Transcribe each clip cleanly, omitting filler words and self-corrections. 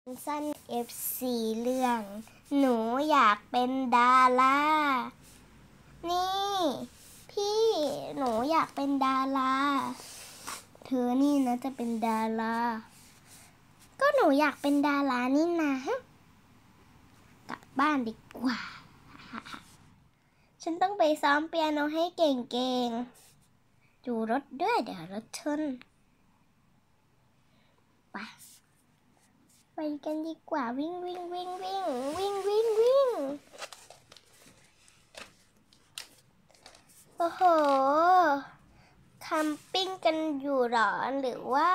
สั้น F4 เรื่องหนูอยากเป็นดารานี่พี่หนูอยากเป็นดาราเธอนี่นะจะเป็นดาราก็หนูอยากเป็นดารานี่นะกลับบ้านดีกว่า ฉันต้องไปซ้อมเปียโนให้เก่งๆดูรถด้วยเดี๋ยวรถชนไปกันดีกว่าวิ่งโอ้โหแคมปิ้งกันอยู่หรอหรือว่า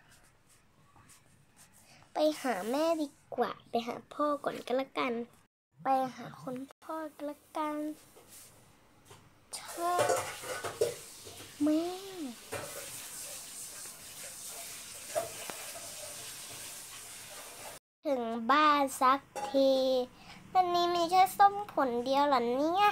ไปหาแม่ดีกว่าไปหาพ่อก่อนก็แล้วกันไปหาคุณพ่อก็แล้วกันชอบแม่ถึงบ้านสักทีวันนี้มีแค่ส้มผลเดียวเหรอเนี่ย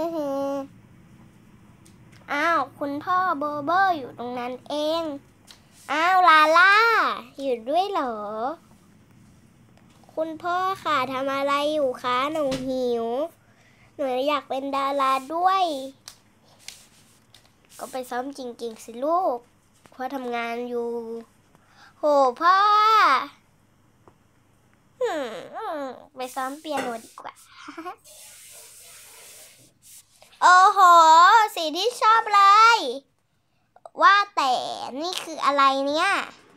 อ้าวคุณพ่อโบโบอยู่ตรงนั้นเองอ้าวลาล่าอยู่ด้วยเหรอคุณพ่อค่ะทำอะไรอยู่คะหนูหิวหนูอยากเป็นดาราด้วยก็ไปซ้อมจริงๆสิลูกพ่อทำงานอยู่โหพ่อไปซ้อมเปียโนดีกว่า โอ้โหสีที่ชอบเลยว่าแต่นี่คืออะไรเนี่ย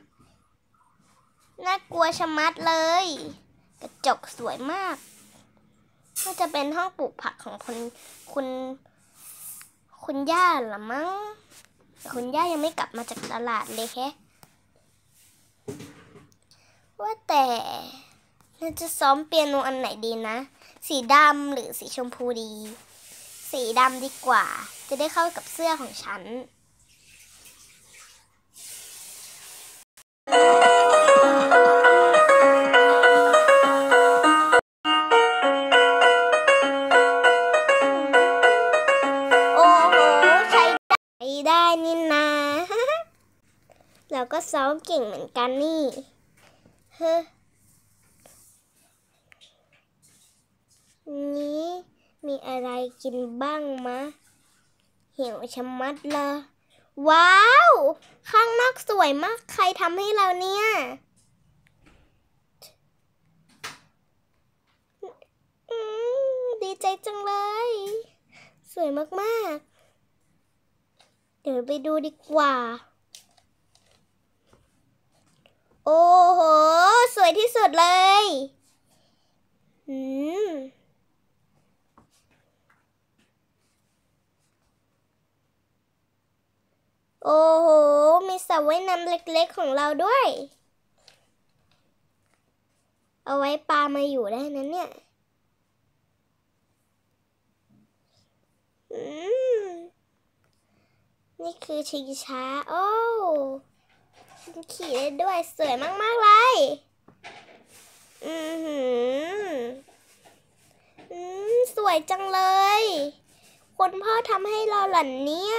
น่ากลัวชะมัดเลยกระจกสวยมากน่าจะเป็นห้องปลูกผักของคุณย่าหรอมั้งแต่คุณย่ายังไม่กลับมาจากตลาดเลยแฮะว่าแต่เราจะซ้อมเปียโนอันไหนดีนะสีดำหรือสีชมพูดีสีดำดีกว่าจะได้เข้ากับเสื้อของฉันโอ้โหใช้ได้นี่นะเราก็ซ้อมเก่งเหมือนกันนี่นี้มีอะไรกินบ้างมะหิวชะมัดเลยว้าวข้างนอกสวยมากใครทำให้เราเนี่ยดีใจจังเลยสวยมากๆเดี๋ยวไปดูดีกว่าโอ้โหสวยที่สุดเลยโอ้โหมีสระว่ายน้ำเล็กๆของเราด้วยเอาไว้ปลามาอยู่ได้นะเนี่ยนี่คือชิงช้าโอ้ขี่ได้ด้วยสวยมากๆเลยสวยจังเลยคุณพ่อทำให้เราหล่ะเนี่ย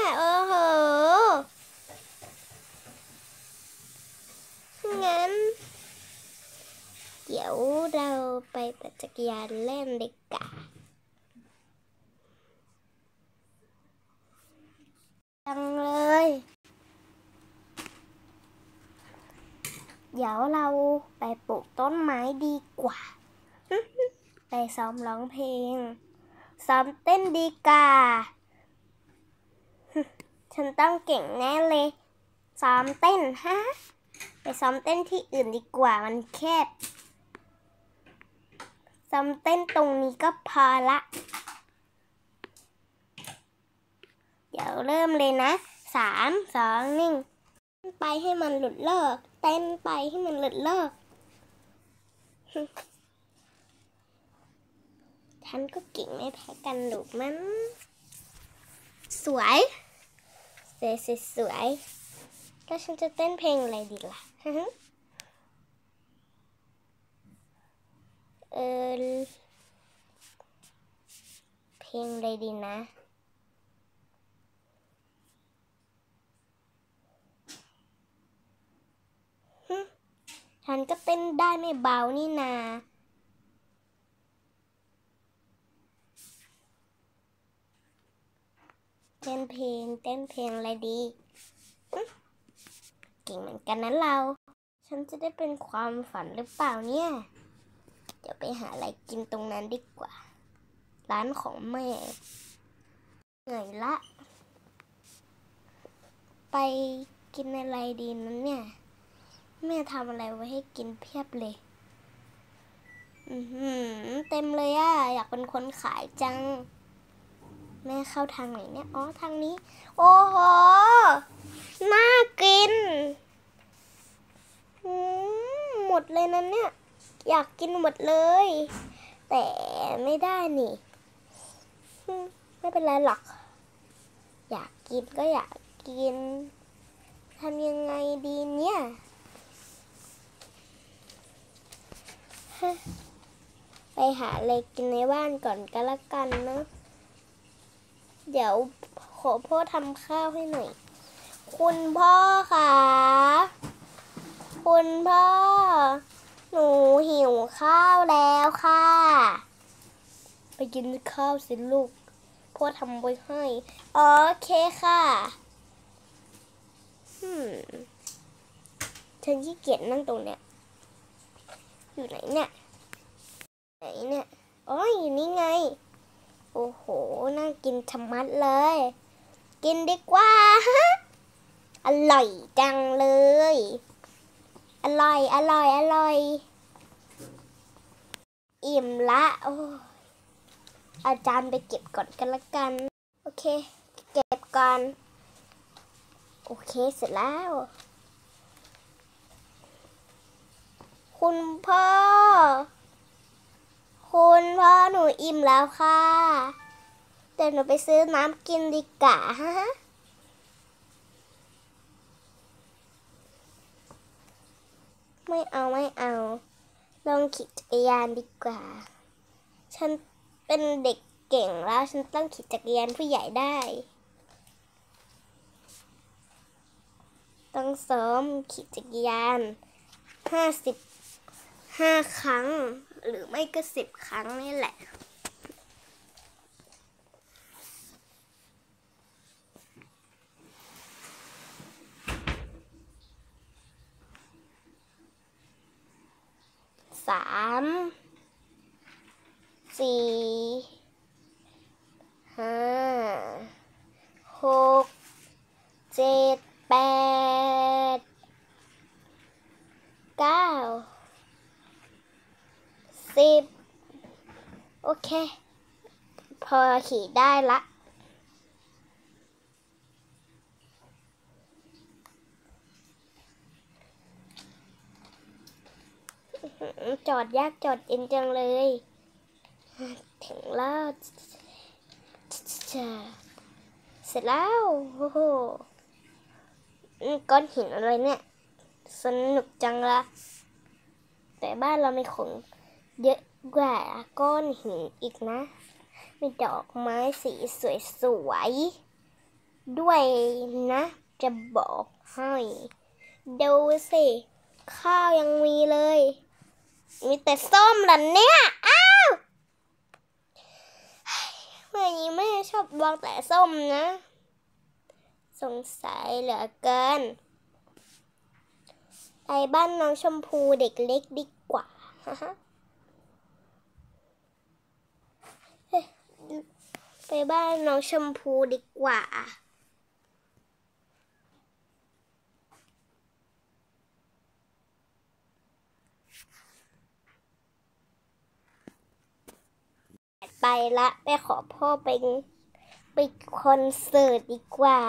งั้นเดี๋ยวเราไปปั่นจักรยานเล่นดีกว่าจังเลยเดี๋ยวเราไปปลูกต้นไม้ดีกว่าไปซ้อมร้องเพลงซ้อมเต้นดีกว่าฉันต้องเก่งแน่เลยซ้อมเต้นไปซ้อมเต้นที่อื่นดีกว่ามันแคบซ้อมเต้นตรงนี้ก็พอละเดี๋ยวเริ่มเลยนะ3 2 1ไปให้มันหลุดเลิกเต้นไปให้มันหลุดเลิกฉันก็เก่งไม่แพ้กันหรอกมั้งสวยแล้วฉันจะเต้นเพลงอะไรดีล่ะเพลงอะไรดีนะฉันก็เต้นได้ไม่เบานี่นาเต้นเพลงอะไรดีเก่งเหมือนกันนะเราฉันจะได้เป็นความฝันหรือเปล่าเนี่ยเดี๋ยวไปหาอะไรกินตรงนั้นดีกว่าร้านของแม่เหนื่อยละไปกินอะไรดีนั้นเนี่ยแม่ทำอะไรไว้ให้กินเพียบเลยเต็มเลยอ่ะอยากเป็นคนขายจังแม่เข้าทางไหนเนี่ยอ๋อทางนี้โอ้โหน่ากินหมดเลยนะเนี่ยอยากกินหมดเลยแต่ไม่ได้นี่ไม่เป็นไรหรอกอยากกินก็อยากกินทำยังไงดีเนี่ยไปหาอะไรกินในบ้านก่อนก็แล้วกันนะเดี๋ยวขอพ่อทำข้าวให้หน่อยคุณพ่อค่ะคุณพ่อหนูหิวข้าวแล้วค่ะไปกินข้าวสิลูกพ่อทำไว้ให้โอเคค่ะฉันขี้เกียจนั่งตรงเนี้ยอยู่ไหนเนี่ยอ๋ออยู่นี่ไงโอ้โหน่ากินชะมัดเลยกินดีกว่าอร่อยจังเลยอร่อยอิ่มละโอ้อาจารย์ไปเก็บก่อนกันละกันโอเคเก็บก่อนโอเคเสร็จแล้วคุณพ่อหนูอิ่มแล้วค่ะเดี๋ยวหนูไปซื้อน้ำกินดีกว่าไม่เอาลองขี่จักรยานดีกว่าฉันเป็นเด็กเก่งแล้วฉันต้องขี่จักรยานผู้ใหญ่ได้ต้องซ้อมขี่จักรยาน55 ครั้งหรือไม่ก็10 ครั้งนี่แหละ3 4 5 6 7 8 9 10โอเคพอขี่ได้ละจอดยากจอดเย็นจังเลยถึงแล้วเสร็จแล้วโอ้โหก้อนหินอะไรเนี่ยสนุกจังละแต่บ้านเรามีของเยอะกว่าก้อนหินอีกนะมีดอกไม้สีสวยๆด้วยนะจะบอกให้ดูสิข้าวยังมีเลยมีแต่ส้มล่ะเนี่ยอ้าววันนี้แม่ชอบวางแต่ส้มนะสงสัยเหลือเกินไปบ้านน้องชมพูเด็กเล็กดีกว่าไปบ้านน้องชมพูดีกว่าไปละไปขอพ่อไปคอนเสิร์ตดีกว่า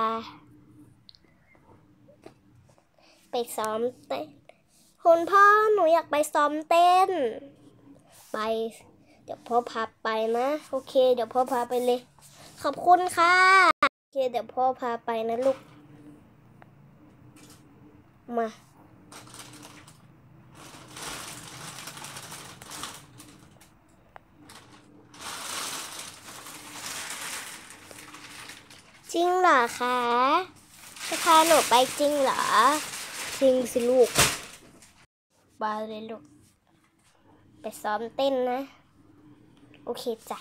ไปซ้อมเต้นคุณพ่อหนูอยากไปซ้อมเต้นไปเดี๋ยวพ่อพาไปนะโอเคเดี๋ยวพ่อพาไปเลยขอบคุณค่ะโอเคเดี๋ยวพ่อพาไปนะลูกมาจริงเหรอคะจะพาหนูไปจริงเหรอจริงสิลูกไปไปเลยลูกไปซ้อมเต้นนะโอเคจ้ะ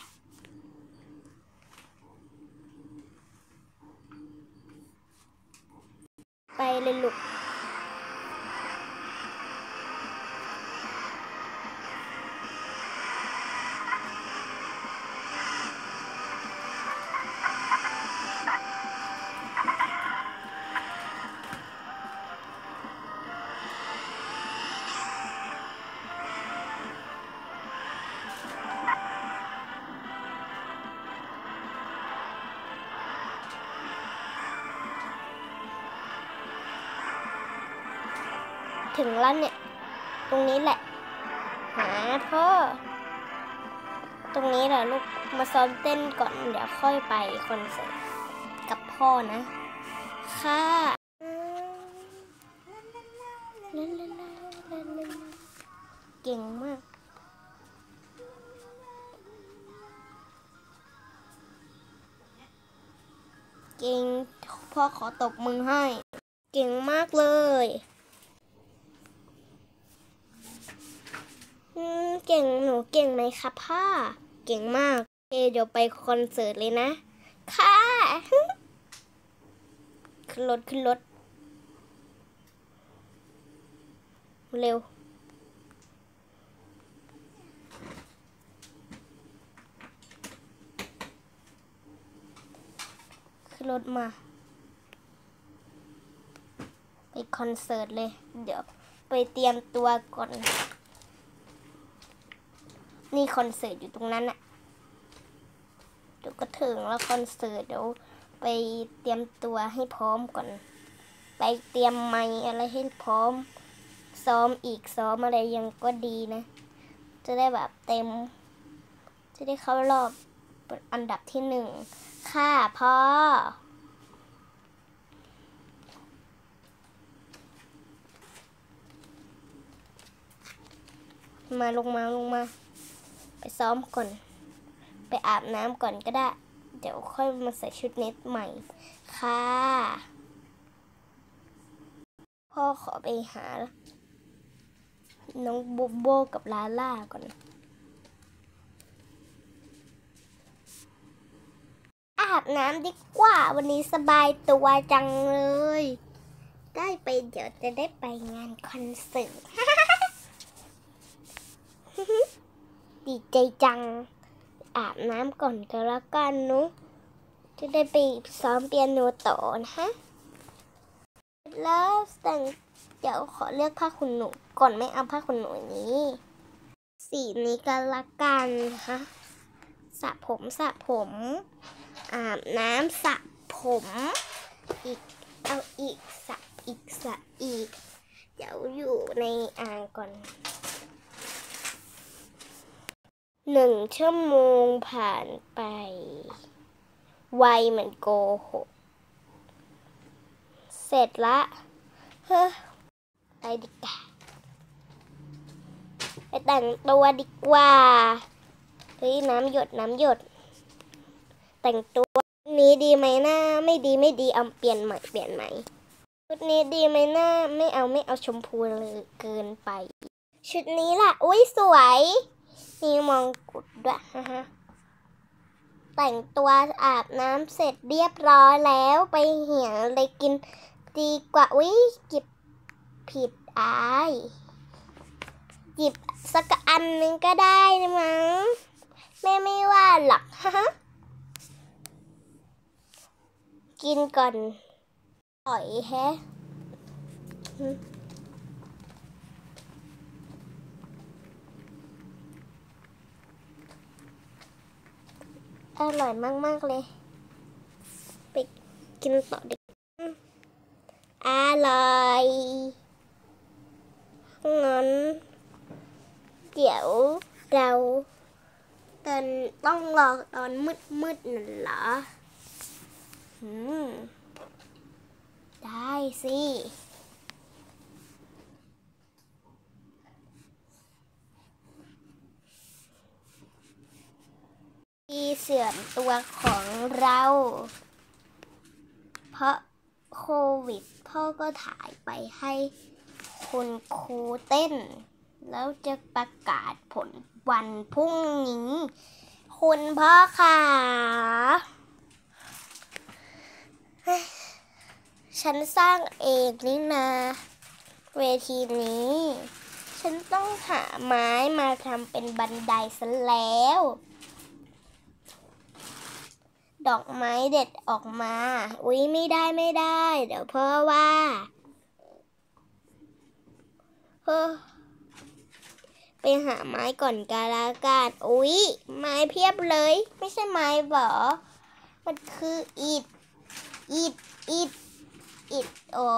ไปเลยลูกถึงแล้วเนี่ยตรงนี้แหละหาพ่อตรงนี้แหละลูกมาซ้อมเต้นก่อนเดี๋ยวค่อยไปคอนเสิร์ตกับพ่อนะค่ะเก่งมากเก่งพ่อขอตบมือให้เก่งมากเลยเก่งหนูเก่งไหมคะพ่อเก่งมากเดี๋ยวไปคอนเสิร์ตเลยนะค่ะขึ้นรถเร็วขึ้นรถมาไปคอนเสิร์ตเลยเดี๋ยวไปเตรียมตัวก่อนนี่คอนเสิร์ตอยู่ตรงนั้นน่ะเดี๋ยวก็ถึงแล้วคอนเสิร์ตเดี๋ยวไปเตรียมตัวให้พร้อมก่อนไปเตรียมไมค์อะไรให้พร้อมซ้อมอะไรยังก็ดีนะจะได้แบบเต็มจะได้เข้ารอบอันดับที่1ค่ะพ่อมาลงมาไปซ้อมก่อนไปอาบน้ำก่อนก็ได้เดี๋ยวค่อยมาใส่ชุดเน็ตใหม่ค่ะพ่อขอไปหาน้องโบโบกับลาล่าก่อนอาบน้ำดีกว่าวันนี้สบายตัวจังเลยได้ไปเดี๋ยวจะได้ไปงานคอนเสิร์ต ดีใจจังอาบน้ำก่อนก็แล้วกันนุ๊กจะได้ไปซ้อมเปียโนต่อนะฮะแล้วแต่งเดี๋ยวขอเลือกผ้าขนหนูก่อนไม่เอาผ้าขนหนูนี้สีนี้ก็แล้วกันฮะสระผมอาบน้ำสระผมอีกเอาอีกสระอีกเดี๋ยวอยู่ในอ่างก่อน1 ชั่วโมงผ่านไปไวเหมือนโกหกเสร็จละเฮ้ไปดีกว่าไปแต่งตัวดีกว่าเฮ้ยน้ำหยดแต่งตัวนี้ดีไหมหน้าไม่ดีเอาเปลี่ยนใหม่ชุดนี้ดีไหมหน้าไม่เอาชมพูเลยเกินไปชุดนี้ล่ะอุ้ยสวยมีมงกุฎด้วยฮะแต่งตัวอาบน้ำเสร็จเรียบร้อยแล้วไปเหี่ยอะไรกินดีกว่าอุ้ยหยิบผิดหยิบสักอันนึงก็ได้นะมั้งแม่ไม่ว่าหรอกฮะกินก่อนอร่อยแฮะอร่อยมากเลยไปกินต่อดิอร่อยงั้นเดี๋ยวเราต้องรอตอนมืดนั่นเหรอได้สิที่เสื่อมตัวของเราเพราะโควิดพ่อก็ถ่ายไปให้คุณครูเต้นแล้วจะประกาศผลวันพรุ่งนี้คุณพ่อค่ะฉันสร้างเองนี่นาเวทีนี้ฉันต้องหาไม้มาทำเป็นบันไดซะแล้วดอกไม้เด็ดออกมาอุ๊ยไม่ได้เดี๋ยวพ่อว่าไปหาไม้ก่อนกาลากันอุ๊ยไม้เพียบเลยไม่ใช่ไม้หรอมันคืออิฐโอ้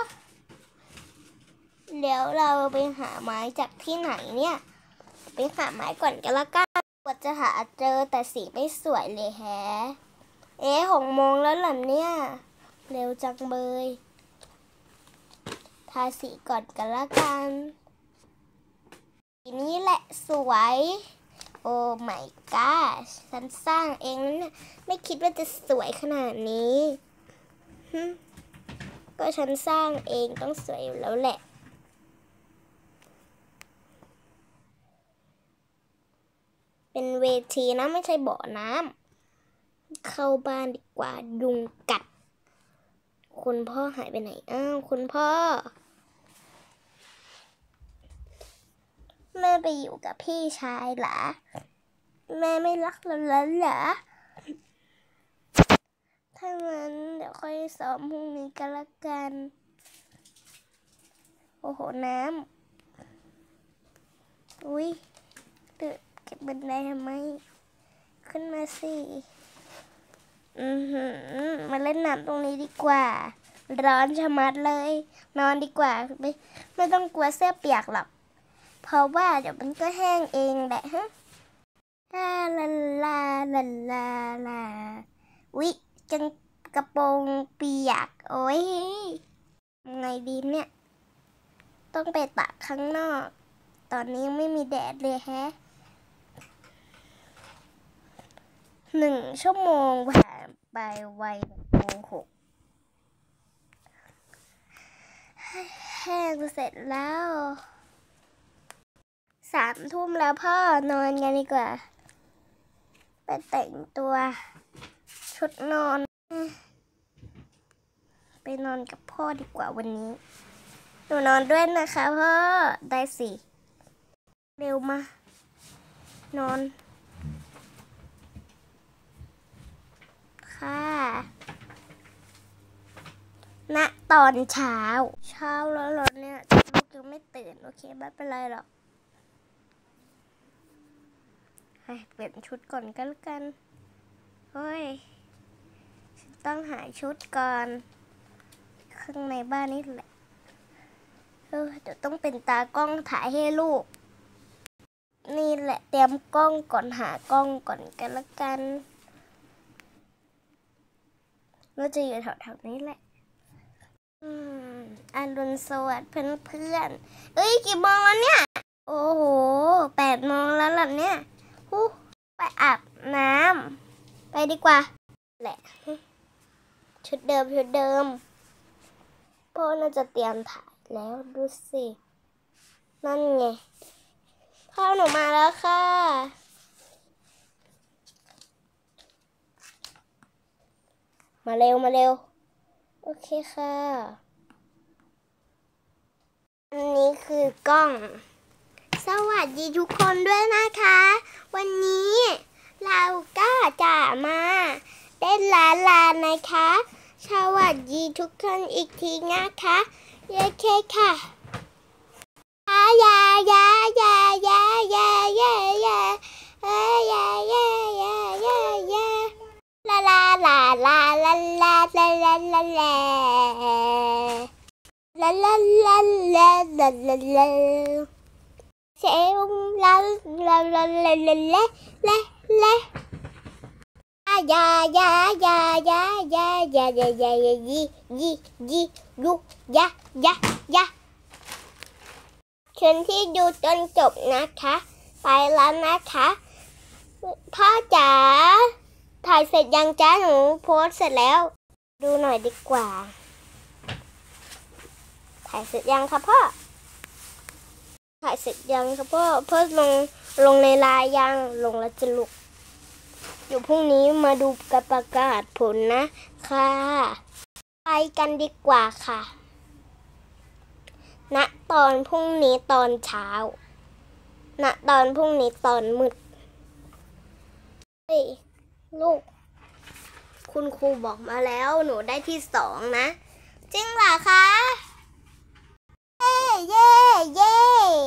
เดี๋ยวเราไปหาไม้จากที่ไหนเนี่ยไปหาไม้ก่อนกาลากันกว่าจะหาเจอแต่สีไม่สวยเลยแฮะ6 โมงแล้วเหรอเนี่ยเร็วจังเลยทาสีก่อนกันละกันสีนี้แหละสวยโอ้ my god ฉันสร้างเองนะเนี่ยไม่คิดว่าจะสวยขนาดนี้ก็ฉันสร้างเองต้องสวยอยู่แล้วแหละเป็นเวทีนะไม่ใช่บ่อน้ำเข้าบ้านดีกว่ายุงกัดคุณพ่อหายไปไหนคุณพ่อแม่ไปอยู่กับพี่ชายเหรอแม่ไม่รักเราแล้วเหรอถ้างั้นเดี๋ยวค่อยซ้อมพรุ่งนี้กันละกันโอ้โหน้ำอุ๊ยเก็บบันไดทำไมขึ้นมาสิมาเล่นน้ำตรงนี้ดีกว่าร้อนชะมัดเลยนอนดีกว่าไม่ต้องกลัวเสื้อเปียกหรอกเพราะว่าเดี๋ยวมันก็แห้งเองแหละฮะลาอุ๊ยจังกระโปรงเปียกโอ้ยไงดีเนี่ยต้องไปตากข้างนอกตอนนี้ยังไม่มีแดดเลยแฮะ1 ชั่วโมงผ่านไปไวโมง6แห้งเสร็จแล้ว3 ทุ่มแล้วพ่อนอนกันดีกว่าไปแต่งตัวชุดนอนไปนอนกับพ่อดีกว่าวันนี้หนูนอนด้วยนะคะพ่อได้สิเร็วมานอนค่ะณตอนเช้าแล้วเหรอเนี่ยลูกยังไม่ตื่นโอเคไม่เป็นไรหรอกเปลี่ยนชุดก่อนก็แล้วกันเฮ้ยฉันต้องหาชุดก่อนข้างในบ้านนี่แหละเดี๋ยวต้องเป็นตากล้องถ่ายให้ลูกนี่แหละเตรียมกล้องก่อนหากล้องก่อนกันแล้วกันเราจะอยู่แถวๆนี้แหละอรุณสวัสดิ์เพื่อนกี่โมงแล้วเนี่ยโอ้โห8 โมงแล้วล่ะเนี่ยไปอาบน้ำไปดีกว่าแหละชุดเดิมพ่อน่าจะเตรียมถ่ายแล้วดูสินั่นไงพ่อหนูมาแล้วค่ะมาเร็วโอเคค่ะอันนี้คือกล้องสวัสดีทุกคนด้วยนะคะวันนี้เราก็จะมาเล่นลานะคะสวัสดีทุกคนอีกทีนะคะโอเคค่ะยาเซลลาเชิญที่ดูจนจบนะคะไปแล้วนะคะพ่อจ๋าถ่ายเสร็จยังจ้าหนูโพสเสร็จแล้วดูหน่อยดีกว่าถ่ายเสร็จยังคะพ่อถ่ายเสร็จยังครับพ่อลงในไลน์ยังลงแล้วจะลุกอยู่พรุ่งนี้มาดูการประกาศผลนะค่ะไปกันดีกว่าค่ะณตอนพรุ่งนี้ตอนเช้าณตอนพรุ่งนี้ตอนมืดเฮ้ยลูกคุณครูบอกมาแล้วหนูได้ที่2นะจริงเหรอคะเย้เย้เย้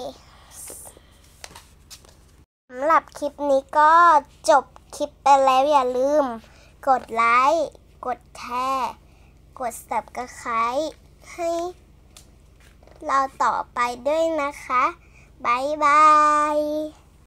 สำหรับคลิปนี้ก็จบคลิปไปแล้วอย่าลืมกดไลค์กดแชร์กด Subscribe ให้เราต่อไปด้วยนะคะบ๊ายบาย